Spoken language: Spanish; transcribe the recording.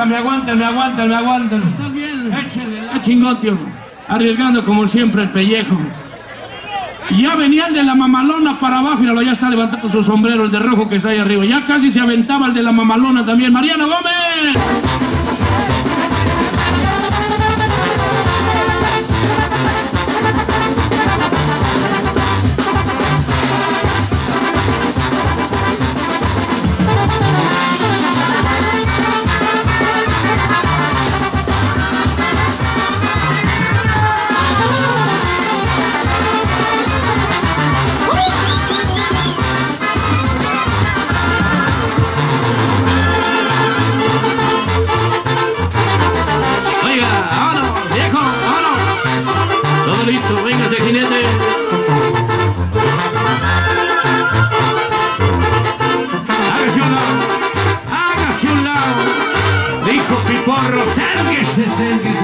aguanten. ¿Estás bien? Échale, qué chingón, tío. Arriesgando como siempre el pellejo. Ya venía el de la mamalona para abajo y ya está levantando su sombrero, el de rojo que está ahí arriba. Ya casi se aventaba el de la mamalona también. ¡Mariano Gómez! Listo, véngase, jinete. Hágase un lado. Dijo Piporro, sálguese.